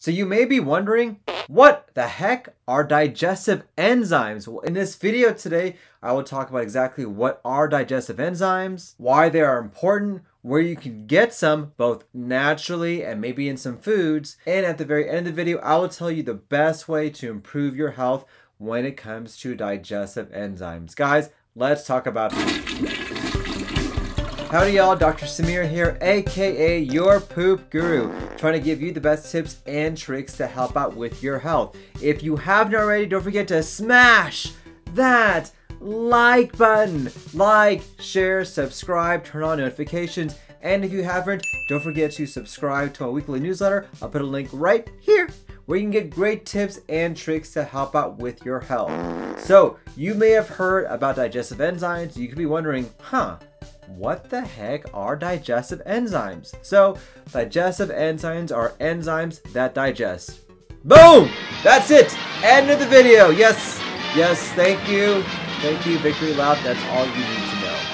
So you may be wondering, what the heck are digestive enzymes? Well, in this video today, I will talk about exactly what are digestive enzymes, why they are important, where you can get some both naturally and maybe in some foods. And at the very end of the video, I will tell you the best way to improve your health when it comes to digestive enzymes. Guys, let's talk about food. Howdy y'all, Dr. Samir here, aka your poop guru, trying to give you the best tips and tricks to help out with your health. If you haven't already, don't forget to smash that like button. Like, share, subscribe, turn on notifications, and if you haven't, don't forget to subscribe to my weekly newsletter. I'll put a link right here where you can get great tips and tricks to help out with your health. So, you may have heard about digestive enzymes. You could be wondering, what the heck are digestive enzymes? So, digestive enzymes are enzymes that digest. Boom! That's it! End of the video! Yes, thank you. Thank you, victory lap. That's all you need to know.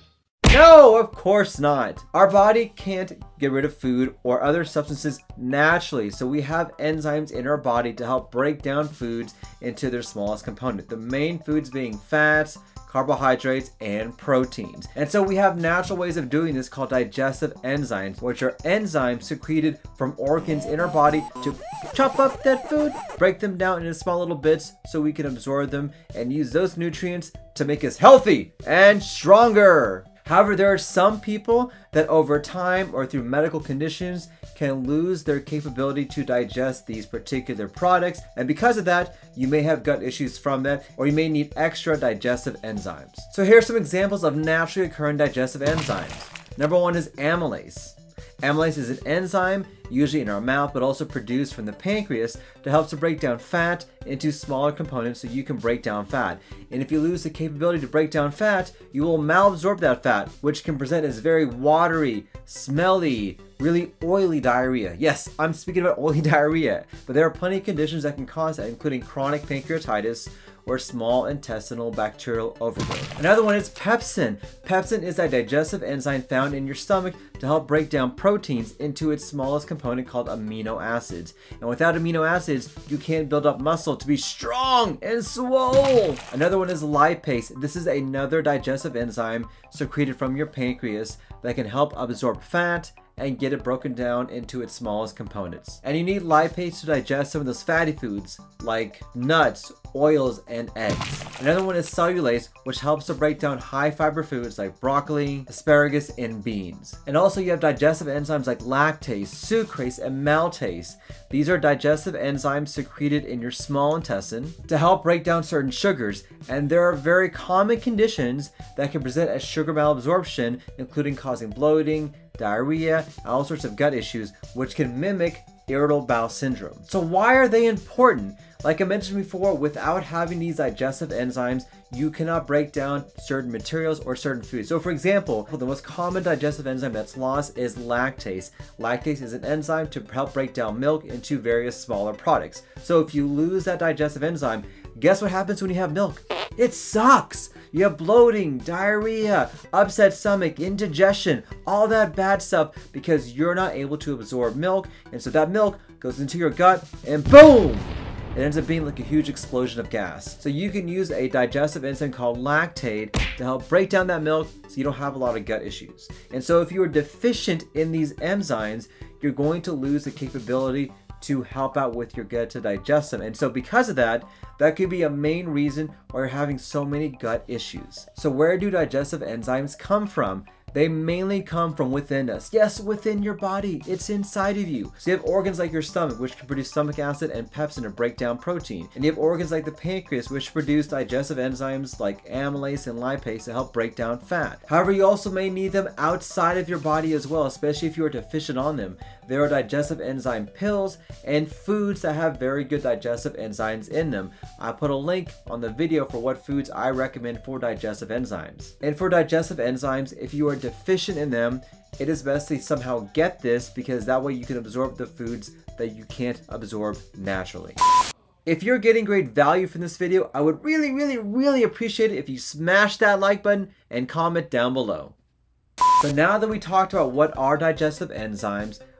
No, of course not. Our body can't get rid of food or other substances naturally, so we have enzymes in our body to help break down foods into their smallest component. The main foods being fats, carbohydrates, and proteins. And so we have natural ways of doing this called digestive enzymes, which are enzymes secreted from organs in our body to chop up that food, break them down into small little bits so we can absorb them and use those nutrients to make us healthy and stronger. However, there are some people that over time or through medical conditions can lose their capability to digest these particular products, and because of that, you may have gut issues from that, or you may need extra digestive enzymes. So here are some examples of naturally occurring digestive enzymes. Number one is amylase. Amylase is an enzyme, usually in our mouth, but also produced from the pancreas to help to break down fat into smaller components so you can break down fat. And if you lose the capability to break down fat, you will malabsorb that fat, which can present as very watery, smelly, really oily diarrhea. Yes, I'm speaking about oily diarrhea, but there are plenty of conditions that can cause that, including chronic pancreatitis or small intestinal bacterial overgrowth. Another one is pepsin. Pepsin is a digestive enzyme found in your stomach to help break down proteins into its smallest component called amino acids. And without amino acids, you can't build up muscle to be strong and swole. Another one is lipase. This is another digestive enzyme secreted from your pancreas that can help absorb fat and get it broken down into its smallest components. And you need lipase to digest some of those fatty foods like nuts, oils, and eggs. Another one is cellulase, which helps to break down high fiber foods like broccoli, asparagus, and beans. And also you have digestive enzymes like lactase, sucrase, and maltase. These are digestive enzymes secreted in your small intestine to help break down certain sugars, and there are very common conditions that can present as sugar malabsorption, including causing bloating, diarrhea, and all sorts of gut issues, which can mimic irritable bowel syndrome. So why are they important? Like I mentioned before, without having these digestive enzymes, you cannot break down certain materials or certain foods. So for example, the most common digestive enzyme that's lost is lactase. Lactase is an enzyme to help break down milk into various smaller products. So if you lose that digestive enzyme, guess what happens when you have milk? It sucks! You have bloating, diarrhea, upset stomach, indigestion, all that bad stuff because you're not able to absorb milk, and so that milk goes into your gut and boom! It ends up being like a huge explosion of gas. So you can use a digestive enzyme called lactate to help break down that milk so you don't have a lot of gut issues. And so if you are deficient in these enzymes, you're going to lose the capability to help out with your gut to digest them. And so because of that, that could be a main reason why you're having so many gut issues. So where do digestive enzymes come from? They mainly come from within us. Yes, within your body. It's inside of you. So you have organs like your stomach, which can produce stomach acid and pepsin to break down protein. And you have organs like the pancreas, which produce digestive enzymes like amylase and lipase to help break down fat. However, you also may need them outside of your body as well, especially if you are deficient on them. There are digestive enzyme pills and foods that have very good digestive enzymes in them. I put a link on the video for what foods I recommend for digestive enzymes. And for digestive enzymes, if you are deficient in them, it is best to somehow get this because that way you can absorb the foods that you can't absorb naturally. If you're getting great value from this video, I would really appreciate it if you smash that like button and comment down below. So now that we talked about what are digestive enzymes,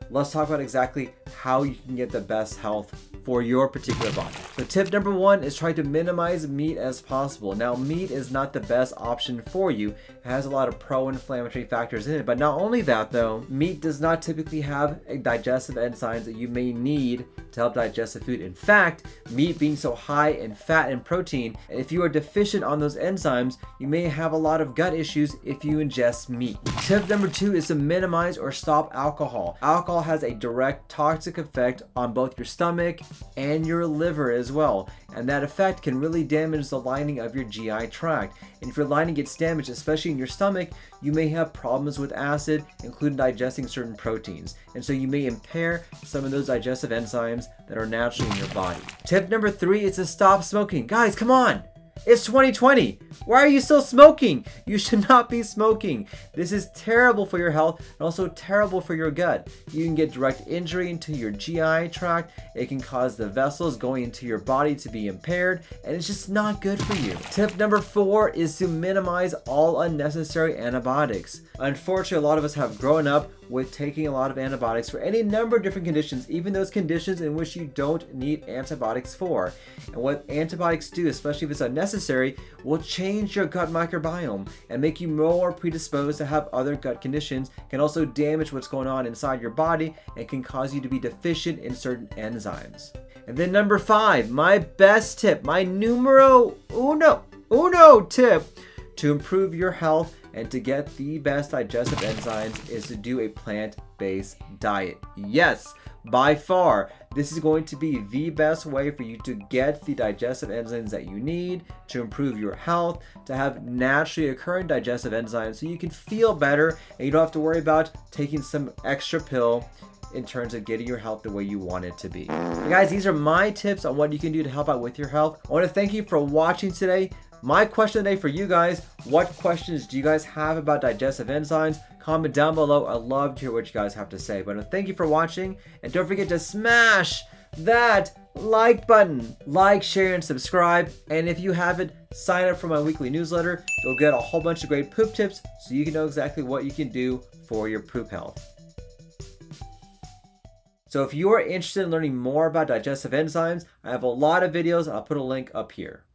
let's talk about exactly how you can get the best health for your particular body. So tip number 1 is try to minimize meat as possible. Now, meat is not the best option for you. It has a lot of pro-inflammatory factors in it, but not only that though, meat does not typically have digestive enzymes that you may need to help digest the food. In fact, meat being so high in fat and protein, if you are deficient on those enzymes, you may have a lot of gut issues if you ingest meat. Tip number 2 is to minimize or stop alcohol. Alcohol has a direct toxic effect on both your stomach and your liver as well, and that effect can really damage the lining of your GI tract. And if your lining gets damaged, especially in your stomach, you may have problems with acid, including digesting certain proteins, and so you may impair some of those digestive enzymes that are naturally in your body. Tip number 3 is to stop smoking. Guys, come on! It's 2020. Why are you still smoking? You should not be smoking. This is terrible for your health and also terrible for your gut. You can get direct injury into your GI tract. It can cause the vessels going into your body to be impaired, and it's just not good for you. Tip number 4 is to minimize all unnecessary antibiotics. Unfortunately, a lot of us have grown up with taking a lot of antibiotics for any number of different conditions, even those conditions in which you don't need antibiotics for. And what antibiotics do, especially if it's unnecessary, will change your gut microbiome and make you more predisposed to have other gut conditions, can also damage what's going on inside your body, and can cause you to be deficient in certain enzymes. And then number 5, my best tip, my numero uno tip to improve your health and to get the best digestive enzymes is to do a plant-based diet. Yes, by far, this is going to be the best way for you to get the digestive enzymes that you need to improve your health, to have naturally occurring digestive enzymes so you can feel better and you don't have to worry about taking some extra pill in terms of getting your health the way you want it to be. Hey guys, these are my tips on what you can do to help out with your health. I want to thank you for watching today. My question today for you guys, what questions do you guys have about digestive enzymes? Comment down below. I'd love to hear what you guys have to say. But thank you for watching, and don't forget to smash that like button. Like, share, and subscribe. And if you haven't, sign up for my weekly newsletter. You'll get a whole bunch of great poop tips so you can know exactly what you can do for your poop health. So if you are interested in learning more about digestive enzymes, I have a lot of videos. I'll put a link up here.